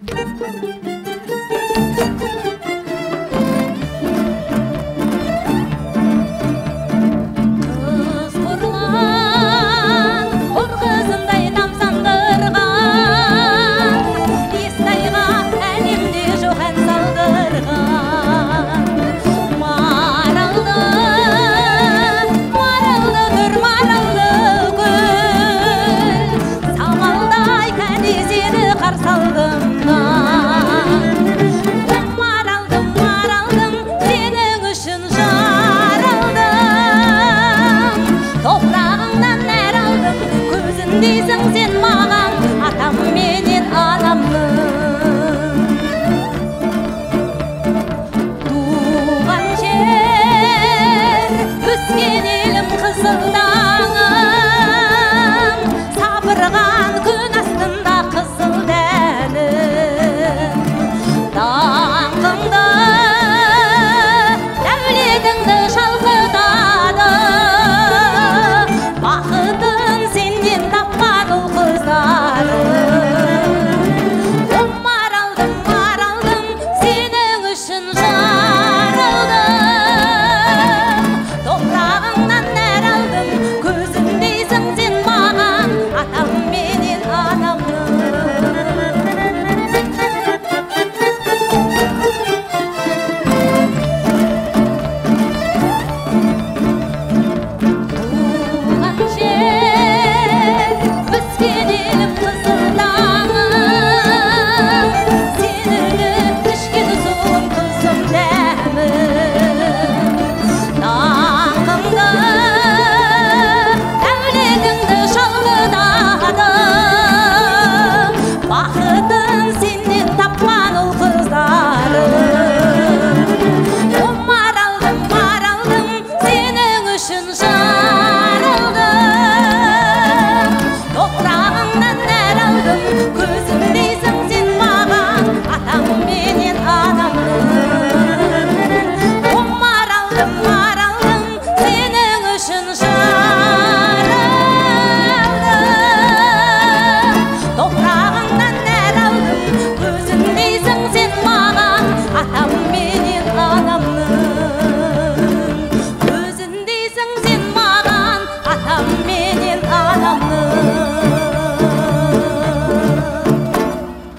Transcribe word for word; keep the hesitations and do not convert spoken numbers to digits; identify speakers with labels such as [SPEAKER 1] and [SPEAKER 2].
[SPEAKER 1] Дейсің сен маған атам менен анамның туған жер өскен елім қызылдаңым сапырған күн астында қызыл дәнім даңқыңды дәулетіңді шалқытады бақытың сенен тапқан ұл қыздарым маралдым маралдым сенің үшін жаралдым топырағыңнан нәр алдым көзімдейсің сен маған атам менен анамның көзімдейсің сен маған атам менен анамның маралдым маралдым сенің үшін жаралдым топырағыңнан нәр алдым көзімдейсің сен маған атам менен анам